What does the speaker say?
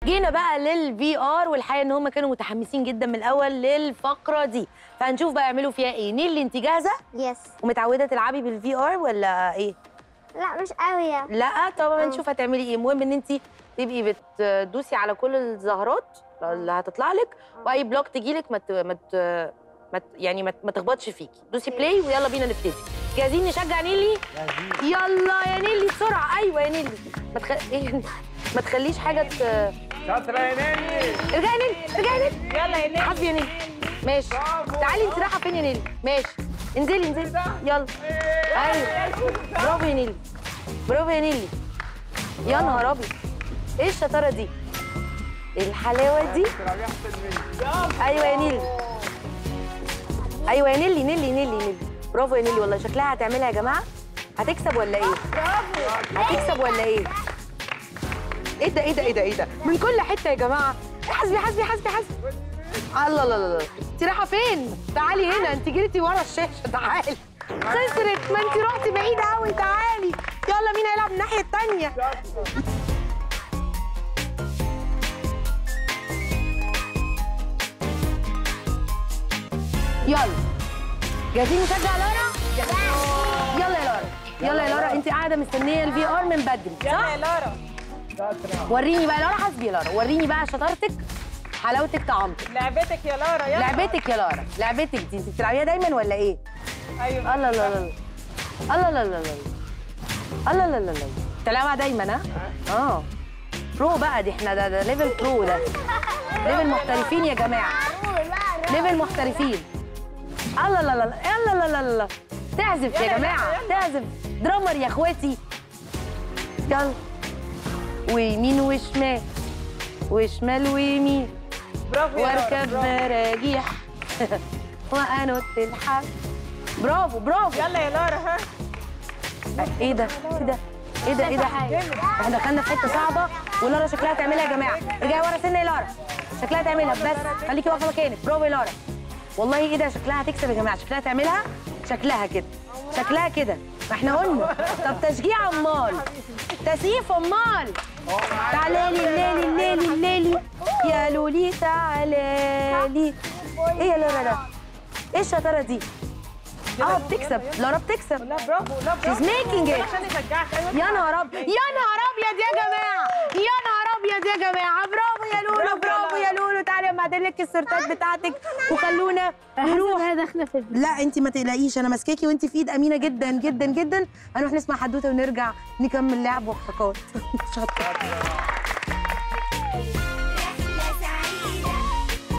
جينا بقى للفي ار، والحقيقه ان هم كانوا متحمسين جدا من الاول للفقره دي، فهنشوف بقى يعملوا فيها ايه. نيلي انت جاهزه؟ يس. ومتعوده تلعبي بالفي ار ولا ايه؟ لا مش قوي يعني. لا طبعا نشوف هتعملي ايه. المهم ان انت تبقي بتدوسي على كل الزهرات اللي هتطلع لك، واي بلوك تجي لك ما تخبطش فيكي. دوسي بلاي ويلا بينا نبتدي. جاهزين نشجع نيلي؟ جاهزين. يلا يا نيلي بسرعه. ايوه يا نيلي ما تخليش حاجه شاطره يا نيلي. ارجعي يا نيلي، ارجعي يا نيلي. يلا يا نيلي. حبي يا نيلي. ماشي. تعالي انت رايحه فين يا نيلي؟ ماشي. انزلي يلا. ايوه برافو يا نيلي، برافو يا نيلي. يا نهار ابيض، ايه الشطاره دي؟ ايه الحلاوه دي؟ ايوه يا نيلي، ايوه يا نيلي. نيلي برافو يا نيلي. والله شكلها هتعملها يا جماعه. هتكسب ولا ايه؟ هتكسب ولا ايه؟ ايه ده من كل حته يا جماعه. حاسبي. الله لا انت رايحه فين؟ تعالي هنا، انت جريتي ورا الشاشه. تعالي. خسرت، ما انت رحتي بعيد قوي. تعالي يلا، مين هيلعب الناحيه الثانيه؟ يلا جاهزين نشجع لارا؟ يلا يا لارا انت قاعده مستنيه الفي ار من بدري صح؟ يلا يا لارا. وريني بقى لارا. حاسبي يا لارا، وريني بقى شطارتك، حلاوتك، طعمتك. لعبتك يا لارا. يلا لعبتك يا لارا، لعبتك دي انت بتلعبيها دايما ولا ايه؟ ايوه. الله لا بتلعبها دايما ها؟ برو بقى دي. احنا ده ليفل برو، ده ليفل محترفين يا جماعه، ليفل محترفين. الله لا تعزف يا جماعه، تعزف درامر يا اخواتي. يلا ويمين وشمال وشمال ويمين. برافو يا لارا. واركب مراجيح وانط الحبل. برافو. يلا يا لارا. ها ايه ده احنا دخلنا في حته صعبه، ولارا شكلها تعملها يا جماعه. ارجعي ورا سنه يا لارا، شكلها تعملها. بس خليكي واقفه مكانك. برافو يا لارا. والله ايه ده، شكلها هتكسب يا جماعه. شكلها تعملها، شكلها كده. ما احنا قلنا. طب تشجيع امال، تسقيف امال. تعالي الليلي يا لولي تعالي. ايه يا لارا؟ ايه الشطاره دي؟ بتكسب لارا، بتكسب. لا برافو. She's making it. عشان نشجعك. يا نهار ابيض يا جماعه، برافو يا لولو. تعالي اما اعدل لك السورتات بتاعتك وخلونا نروح. داخله في لا انت ما تقلقيش، انا ماسكاكي وانت في ايد امينه جدا. هنروح نسمع حدوته ونرجع نكمل لعب وحركات. شاطره.